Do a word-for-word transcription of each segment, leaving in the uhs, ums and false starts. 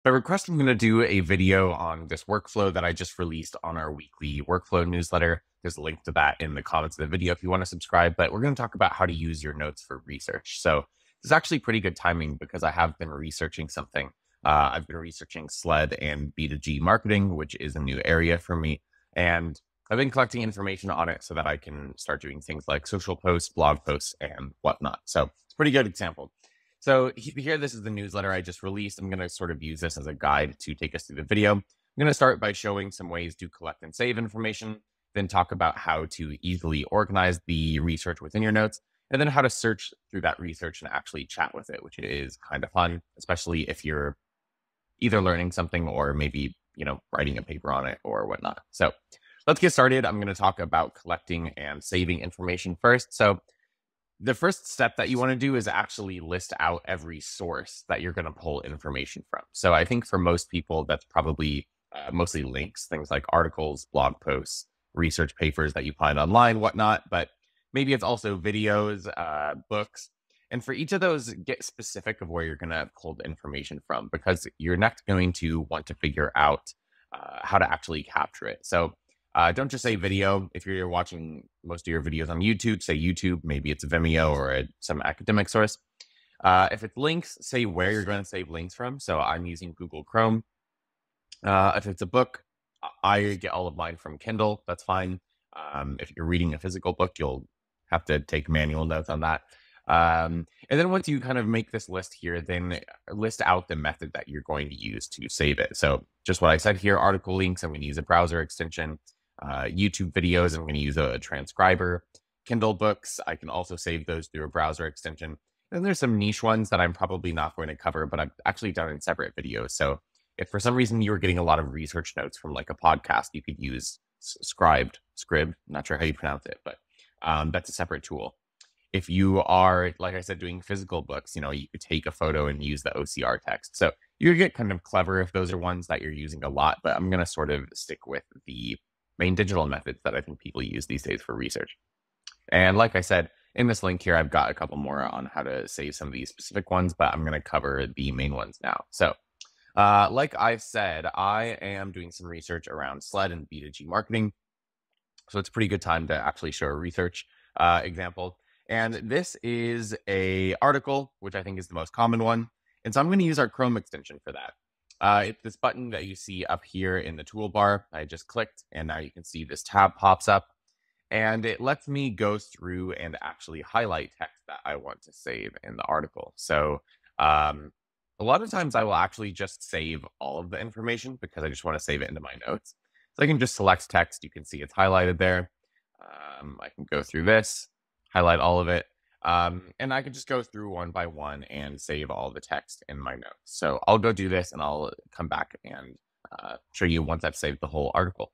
By request, I'm going to do a video on this workflow that I just released on our weekly workflow newsletter. There's a link to that in the comments of the video if you want to subscribe, but we're going to talk about how to use your notes for research. So this is actually pretty good timing because I have been researching something. Uh, I've been researching SLED and B two G marketing, which is a new area for me. And I've been collecting information on it so that I can start doing things like social posts, blog posts, and whatnot. So it's a pretty good example. So here, this is the newsletter I just released. I'm going to sort of use this as a guide to take us through the video. I'm going to start by showing some ways to collect and save information, then talk about how to easily organize the research within your notes, and then how to search through that research and actually chat with it, which is kind of fun, especially if you're either learning something or maybe, you know, writing a paper on it or whatnot. So let's get started. I'm going to talk about collecting and saving information first. So the first step that you want to do is actually list out every source that you're going to pull information from. So I think for most people, that's probably uh, mostly links, things like articles, blog posts, research papers that you find online, whatnot. But maybe it's also videos, uh, books. And for each of those, get specific of where you're going to pull the information from, because you're next going to want to figure out uh, how to actually capture it. So Uh, don't just say video. If you're watching most of your videos on YouTube, say YouTube, maybe it's Vimeo or a, some academic source. Uh, if it's links, say where you're going to save links from. So I'm using Google Chrome. Uh, if it's a book, I get all of mine from Kindle. That's fine. Um, if you're reading a physical book, you'll have to take manual notes on that. Um, and then once you kind of make this list here, then list out the method that you're going to use to save it. So just what I said here, article links, I'm going to use a browser extension. Uh, YouTube videos, I'm going to use a transcriber. Kindle books, I can also save those through a browser extension. And there's some niche ones that I'm probably not going to cover, but I've actually done in separate videos. So if for some reason you were getting a lot of research notes from like a podcast, you could use Scribed, Scrib, not sure how you pronounce it, but um, that's a separate tool. If you are, like I said, doing physical books, you know, you could take a photo and use the O C R text. So you get kind of clever if those are ones that you're using a lot, but I'm going to sort of stick with the main digital methods that I think people use these days for research. And like I said, in this link here, I've got a couple more on how to save some of these specific ones, but I'm going to cover the main ones now. So uh, like I've said, I am doing some research around SLED and B two G marketing. So it's a pretty good time to actually show a research uh, example. And this is a article, which I think is the most common one. And so I'm going to use our Chrome extension for that. Uh, it's this button that you see up here in the toolbar. I just clicked, and now you can see this tab pops up. And it lets me go through and actually highlight text that I want to save in the article. So um, a lot of times I will actually just save all of the information because I just want to save it into my notes. So I can just select text. You can see it's highlighted there. Um, I can go through this, highlight all of it. Um, and I can just go through one by one and save all the text in my notes. So I'll go do this and I'll come back and uh, show you once I've saved the whole article.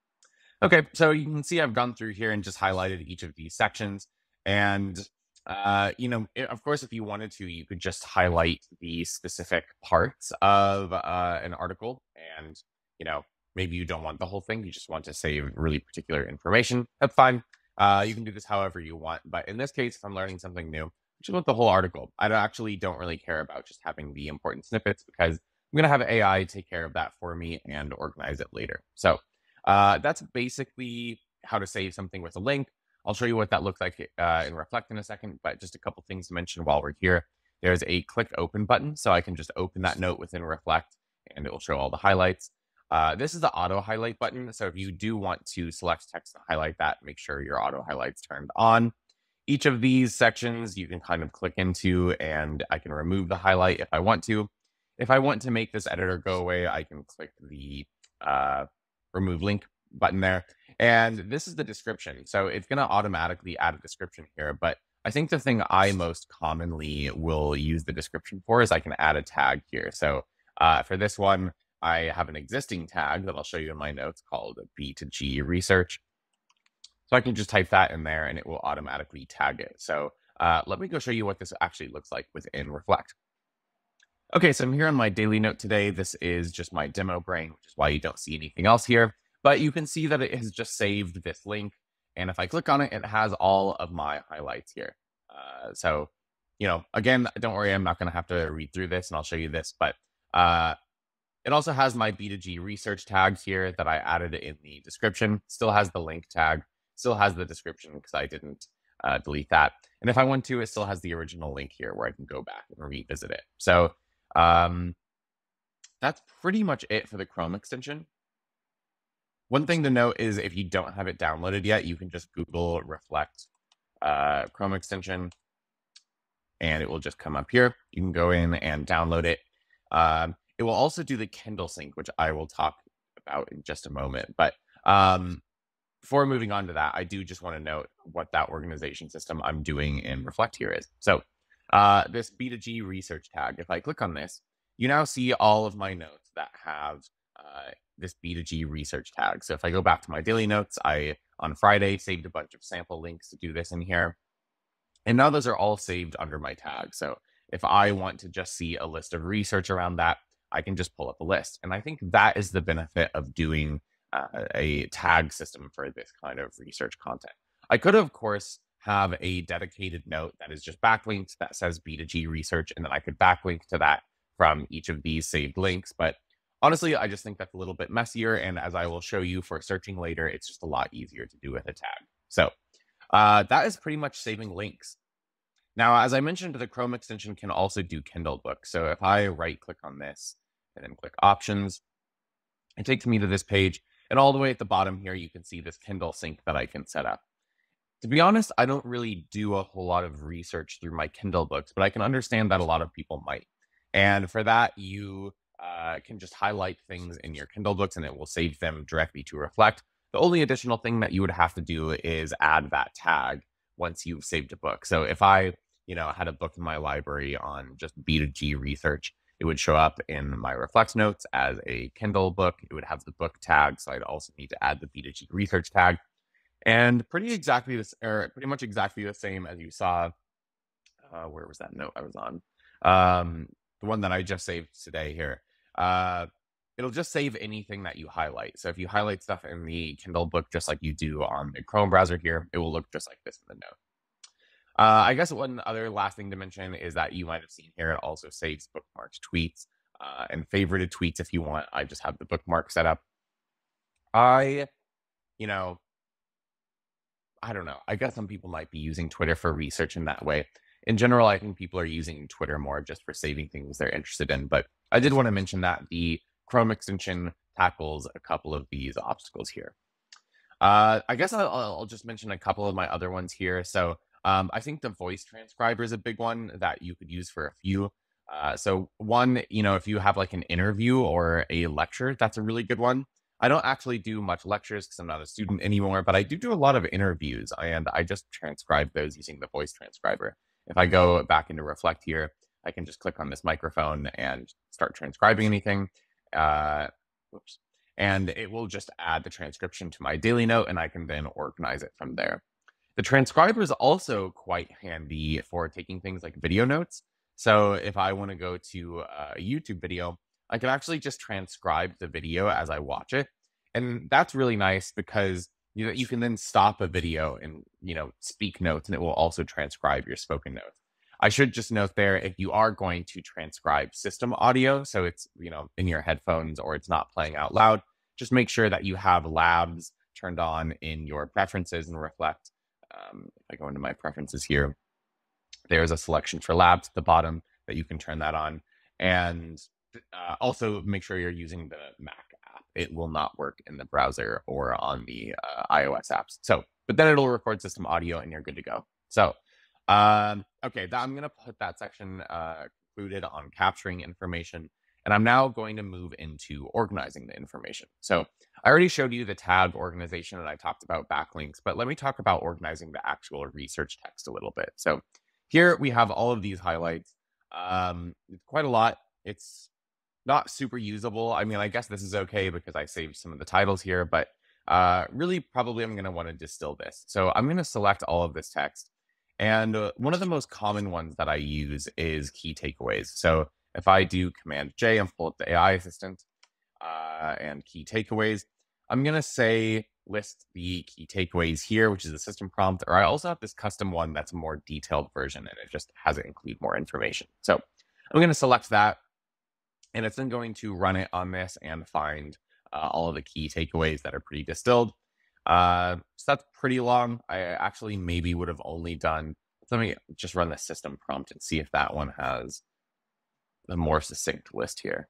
Okay, so you can see I've gone through here and just highlighted each of these sections. And, uh, you know, it, of course, if you wanted to, you could just highlight the specific parts of uh, an article. And, you know, maybe you don't want the whole thing. You just want to save really particular information. That's fine. Uh, you can do this however you want, but in this case, if I'm learning something new, I just want the whole article. I don't, actually don't really care about just having the important snippets because I'm going to have A I take care of that for me and organize it later. So uh, that's basically how to save something with a link. I'll show you what that looks like uh, in Reflect in a second, but just a couple things to mention while we're here. There's a click open button, so I can just open that note within Reflect and it will show all the highlights. Uh, this is the auto highlight button. So if you do want to select text and highlight that, make sure your auto highlights turned on. Each of these sections you can kind of click into and I can remove the highlight if I want to. If I want to make this editor go away, I can click the uh, remove link button there. And this is the description. So it's going to automatically add a description here. But I think the thing I most commonly will use the description for is I can add a tag here. So uh, for this one, I have an existing tag that I'll show you in my notes called B two G research. So I can just type that in there and it will automatically tag it. So uh, let me go show you what this actually looks like within Reflect. Okay, so I'm here on my daily note today. This is just my demo brain, which is why you don't see anything else here. But you can see that it has just saved this link. And if I click on it, it has all of my highlights here. Uh, so, you know, again, don't worry, I'm not going to have to read through this and I'll show you this. But uh, It also has my B two G research tag here that I added in the description. Still has the link tag, still has the description because I didn't uh, delete that. And if I want to, it still has the original link here where I can go back and revisit it. So um, that's pretty much it for the Chrome extension. One thing to note is if you don't have it downloaded yet, you can just Google Reflect uh, Chrome extension, and it will just come up here. You can go in and download it. Um, it will also do the Kindle sync, which I will talk about in just a moment. But um, before moving on to that, I do just want to note what that organization system I'm doing in Reflect here is. So uh, this B two G research tag, if I click on this, you now see all of my notes that have uh, this B two G research tag. So if I go back to my daily notes, I, on Friday, saved a bunch of sample links to do this in here. And now those are all saved under my tag. So if I want to just see a list of research around that, I can just pull up a list. And I think that is the benefit of doing uh, a tag system for this kind of research content. I could, of course, have a dedicated note that is just backlinked that says B two G research, and then I could backlink to that from each of these saved links. But honestly, I just think that's a little bit messier. And as I will show you for searching later, it's just a lot easier to do with a tag. So uh, that is pretty much saving links. Now, as I mentioned, the Chrome extension can also do Kindle Book. So if I right click on this and then click Options, it takes me to this page. And all the way at the bottom here, you can see this Kindle sync that I can set up. To be honest, I don't really do a whole lot of research through my Kindle books, but I can understand that a lot of people might. And for that, you uh, can just highlight things in your Kindle books and it will save them directly to Reflect. The only additional thing that you would have to do is add that tag once you've saved a book. So if I, you know, had a book in my library on just B two G research, it would show up in my Reflect notes as a Kindle book. It would have the book tag, so I'd also need to add the B two G research tag. And pretty exactly this, or pretty much exactly the same as you saw. Uh, where was that note I was on? Um, the one that I just saved today here. Uh, it'll just save anything that you highlight. So if you highlight stuff in the Kindle book, just like you do on the Chrome browser here, it will look just like this in the note. Uh, I guess one other last thing to mention is that you might have seen here, it also saves bookmarked tweets uh, and favorited tweets if you want. I just have the bookmark set up. I, you know, I don't know. I guess some people might be using Twitter for research in that way. In general, I think people are using Twitter more just for saving things they're interested in. But I did want to mention that the Chrome extension tackles a couple of these obstacles here. Uh, I guess I'll, I'll just mention a couple of my other ones here. So um, I think the voice transcriber is a big one that you could use for a few. Uh, so one, you know, if you have like an interview or a lecture, that's a really good one. I don't actually do much lectures because I'm not a student anymore, but I do do a lot of interviews, and I just transcribe those using the voice transcriber. If I go back into Reflect here, I can just click on this microphone and start transcribing anything. Uh, whoops. And it will just add the transcription to my daily note, and I can then organize it from there. The transcriber is also quite handy for taking things like video notes. So if I want to go to a YouTube video, I can actually just transcribe the video as I watch it. And that's really nice because you know, you can then stop a video and, you know, speak notes, and it will also transcribe your spoken notes. I should just note there, if you are going to transcribe system audio, so it's, you know, in your headphones or it's not playing out loud, just make sure that you have labs turned on in your preferences and Reflect. Um, if I go into my preferences here, there's a selection for labs at the bottom that you can turn that on. And uh, also make sure you're using the Mac app. It will not work in the browser or on the uh, iOS apps. So, but then it'll record system audio and you're good to go. So, um, okay, that, I'm going to put that section uh, concluded on capturing information. And I'm now going to move into organizing the information. So I already showed you the tag organization and I talked about backlinks, but let me talk about organizing the actual research text a little bit. So here we have all of these highlights. Um, it's quite a lot. It's not super usable. I mean, I guess this is okay because I saved some of the titles here, but uh, really probably I'm going to want to distill this. So I'm going to select all of this text. And uh, one of the most common ones that I use is key takeaways. So if I do Command J and pull up the A I assistant uh, and key takeaways, I'm going to say list the key takeaways here, which is a system prompt, or I also have this custom one that's a more detailed version and it just has it include more information. So I'm going to select that. and it's then going to run it on this and find uh, all of the key takeaways that are pretty distilled. Uh, so that's pretty long. I actually maybe would have only done, let me just run the system prompt and see if that one has a more succinct list here.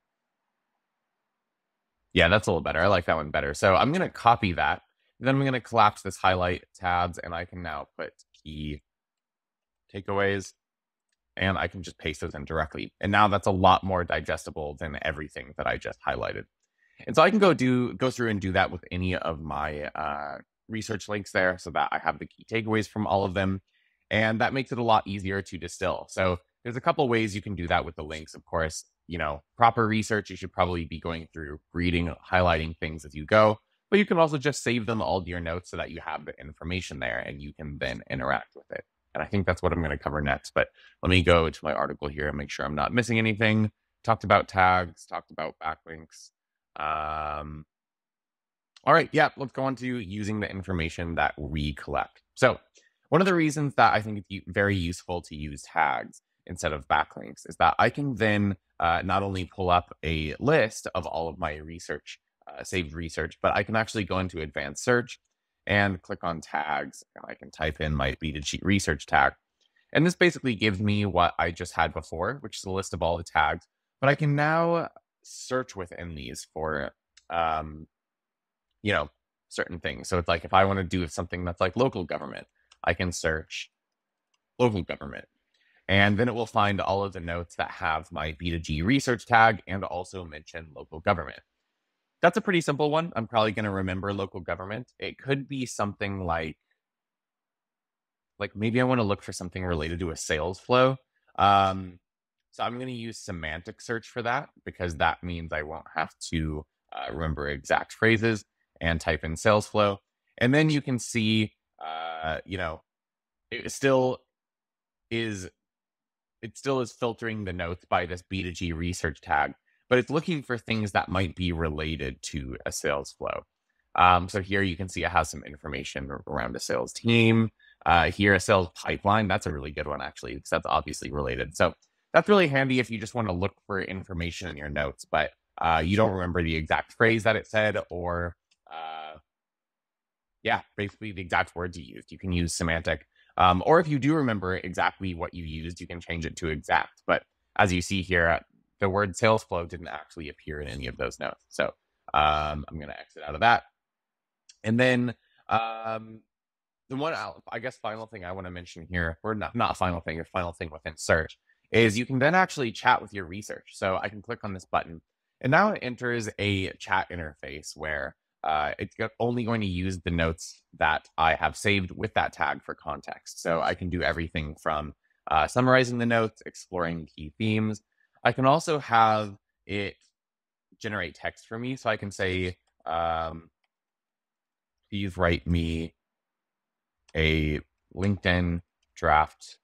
Yeah, that's a little better. I like that one better. So I'm going to copy that. Then I'm going to collapse this highlight tabs, and I can now put key takeaways, and I can just paste those in directly. And now that's a lot more digestible than everything that I just highlighted. And so I can go do go through and do that with any of my uh, research links there, so that I have the key takeaways from all of them. And that makes it a lot easier to distill. So there's a couple ways you can do that with the links. Of course, you know, proper research, you should probably be going through, reading, highlighting things as you go. But you can also just save them all to your notes so that you have the information there and you can then interact with it. And I think that's what I'm going to cover next. But let me go to my article here and make sure I'm not missing anything. Talked about tags, talked about backlinks. Um, all right, yeah, let's go on to using the information that we collect. So one of the reasons that I think it's very useful to use tags instead of backlinks is that I can then uh, not only pull up a list of all of my research, uh, saved research, but I can actually go into advanced search and click on tags. And I can type in my B two G research tag. And this basically gives me what I just had before, which is a list of all the tags. But I can now search within these for, um, you know, certain things. So it's like if I want to do something that's like local government, I can search local government. And then it will find all of the notes that have my B two G research tag and also mention local government. That's a pretty simple one. I'm probably going to remember local government. It could be something like, like maybe I want to look for something related to a sales flow. Um, so I'm going to use semantic search for that because that means I won't have to uh, remember exact phrases and type in sales flow. And then you can see, uh, you know, it still is, it still is filtering the notes by this B two G research tag, but it's looking for things that might be related to a sales flow. Um, so here you can see it has some information around a sales team. Uh, here, a sales pipeline. That's a really good one, actually, because that's obviously related. So that's really handy if you just want to look for information in your notes, but uh, you don't remember the exact phrase that it said or, uh, yeah, basically the exact words you used. You can use semantic. Um, or if you do remember exactly what you used, you can change it to exact. But as you see here, the word sales flow didn't actually appear in any of those notes. So um, I'm going to exit out of that. And then um, the one, I guess, final thing I want to mention here, or not, not final thing, your final thing within search, is you can then actually chat with your research. So I can click on this button, and now it enters a chat interface where uh, it's only going to use the notes that I have saved with that tag for context. So I can do everything from uh, summarizing the notes, exploring key themes. I can also have it generate text for me. So I can say, um, please write me a LinkedIn draft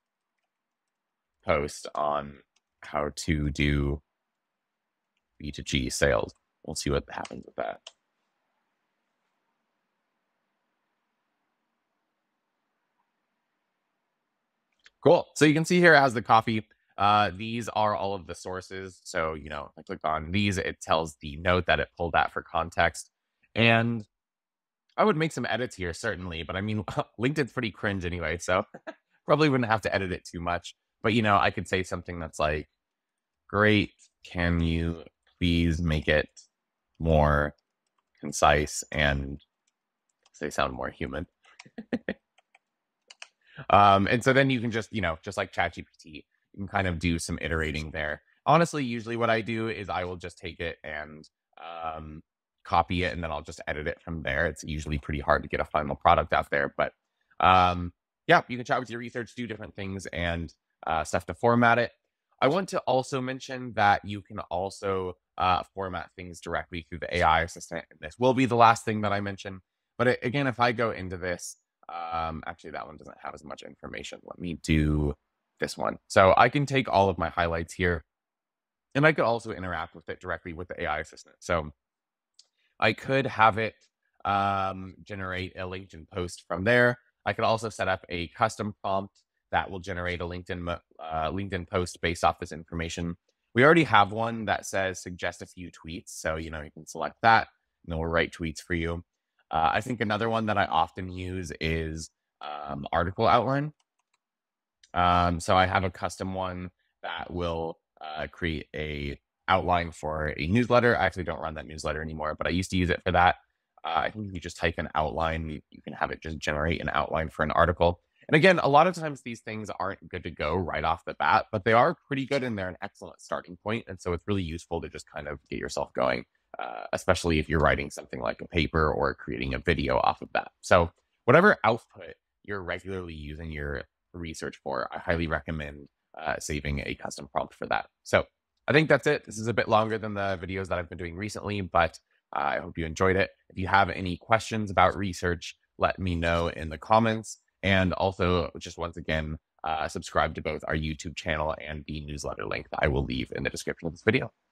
post on how to do B two G sales. We'll see what happens with that. Cool. So you can see here as the copy, uh, these are all of the sources. So, you know, I click on these, it tells the note that it pulled that for context. And I would make some edits here, certainly, but I mean, LinkedIn's pretty cringe anyway, so probably wouldn't have to edit it too much. But, you know, I could say something that's like, great, can you please make it more concise and they sound more human? um, and so then you can just, you know, just like ChatGPT, you can kind of do some iterating there. Honestly, usually what I do is I will just take it and um, copy it, and then I'll just edit it from there. It's usually pretty hard to get a final product out there, but um, yeah, you can chat with your research, do different things and uh, stuff to format it. I want to also mention that you can also uh, format things directly through the A I assistant. This will be the last thing that I mention. But it, again, if I go into this, um, actually that one doesn't have as much information. Let me do this one. So I can take all of my highlights here, and I could also interact with it directly with the A I assistant. So I could have it um, generate a LinkedIn post from there. I could also set up a custom prompt that will generate a LinkedIn uh, LinkedIn post based off this information, We already have one that says suggest a few tweets. So, you know, you can select that and it will write tweets for you. Uh, I think another one that I often use is um, article outline. Um, so I have a custom one that will uh, create a outline for a newsletter. I actually don't run that newsletter anymore, but I used to use it for that. Uh, I think if you just type an outline, you, you can have it just generate an outline for an article. And again, a lot of times these things aren't good to go right off the bat, but they are pretty good and they're an excellent starting point. And so it's really useful to just kind of get yourself going, uh, especially if you're writing something like a paper or creating a video off of that. So whatever output you're regularly using your research for, I highly recommend uh, saving a custom prompt for that. So I think that's it. This is a bit longer than the videos that I've been doing recently, but uh, I hope you enjoyed it. If you have any questions about research, let me know in the comments. And also, just once again, uh, subscribe to both our YouTube channel and the newsletter link that I will leave in the description of this video.